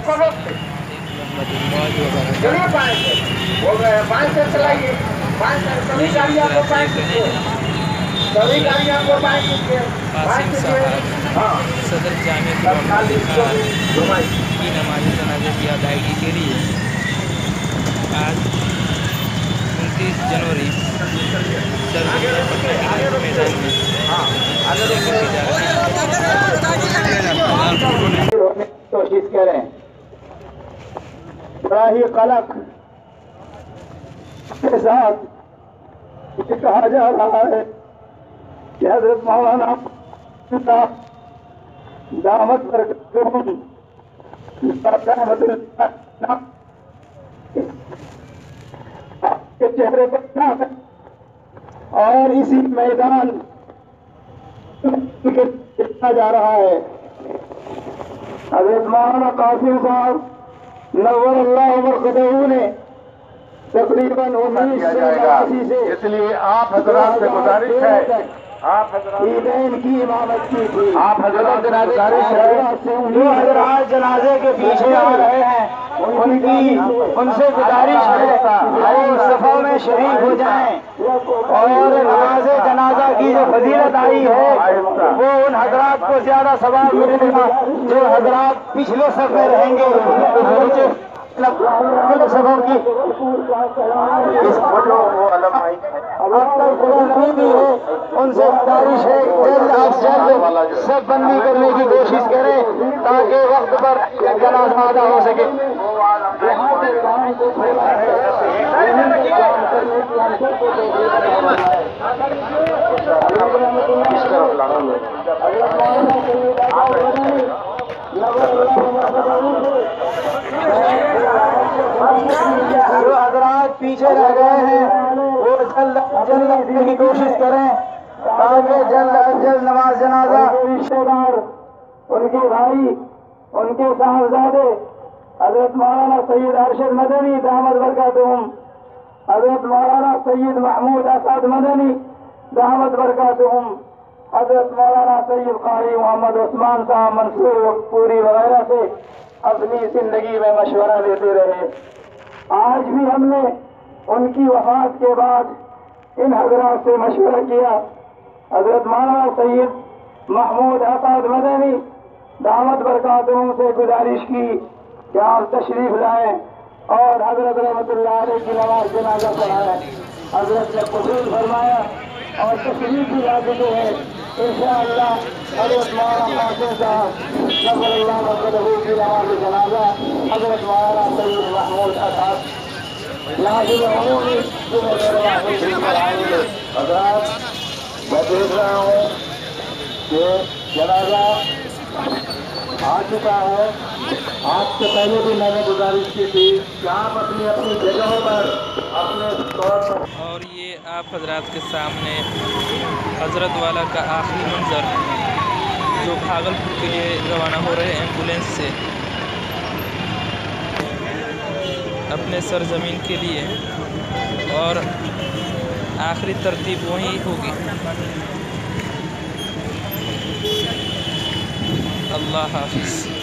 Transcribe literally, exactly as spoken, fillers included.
पलट से चलिए पाँच से बोल रहे हैं पाँच से चलाइए पाँच से सभी गाड़ियाँ को पाँच से सभी गाड़ियाँ को पाँच से कासिम साहब सदर जामिया की नमाज़ जनाज़े की अदायगी के लिए आज उनतीस जनवरी सरजमीन पटना के मैदान में लेकर की जा रही है। कोशिश करें बड़ा ही कलक के साथ ये कहा जा रहा है कि हजरत मौलाना दामत बरकतुहुम के चेहरे पर नाम है और इसी मैदान लिखा जा रहा है। हजरत मौलाना कासिम साहब नव्वरल्लाहु मरकदहू ने तकरीबन उन्नीस सौ नवासी से इसलिए आप हजरात से गुजारिश है आप ईदैन की इमामत की थी। आप हजरात से गुजारिश है जो हजरात जनाजे के पीछे आ रहे हैं उनकी उनसे गुजारिश है वो सफा में शरीक हो जाएं और नमाज जनाजा की जो फजीलत आई है वो उन हजरात को ज्यादा सवाब मिलेगा जो हजरात पिछले सफ में रहेंगे सफर की इस फोटो वो अलग आई अब तक पूरा नहीं भी है उनसे गुजारिश है जल्द अज जल्द सब बंदी करने की कोशिश करें ताकि वक्त पर जनाजा अदा हो सके। जो हजरात पीछे रह गए हैं वो जल्द जल्द करने की कोशिश करें ताकि जल्द अज जल्द नमाज जनाजा रिश्तेदार उनके भाई उनके साहबजादे हजरत मौलाना सैयद अरशद मदनी दामद बरकातुहुम हजरत मौलाना सैयद महमूद असद मदनी दामद बरकातुहुम हजरत मौलाना सैयद कारी मोहम्मद उस्मान साहब मंसूर पूरी वगैरह से अपनी जिंदगी में मशवरा देते रहे। आज भी हमने उनकी वफात के बाद इन हजरात से मशवरा किया। हजरत मौलाना सैयद महमूद असद मदनी दामद बरकातुहुम से गुजारिश की कि आप तशरीफ लाएं और हजरत रहमतुल्लाह अलैह की नमाज जनाजा पढ़ाएं। हजरत ने कबूल फरमाया और तशरीफ भी ला चुके हैं। इंशाअल्लाह हजरत मौलाना कासिम साहब नव्वरल्लाहु मरकदहू की नमाज जनाजा हजरत मौलाना सैयद महमूद असद लाजिम उमूमी हजरात मैं देख रहा हूँ कि जनाजा आ चुका है। आपसे पहले भी मैंने गुजारिश की थी कि आप अपनी अपनी जगहों पर अपने तौर पर। और ये आप हजरात के सामने हजरत वाला का आखिरी मंजर जो भागलपुर के लिए रवाना हो रहे एम्बुलेंस से अपने सरजमीन के लिए और आखिरी तरतीब वहीं होगी। अल्लाह हाफिज़।